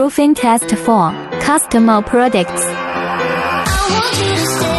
proofing test for customer products. I want you to stay.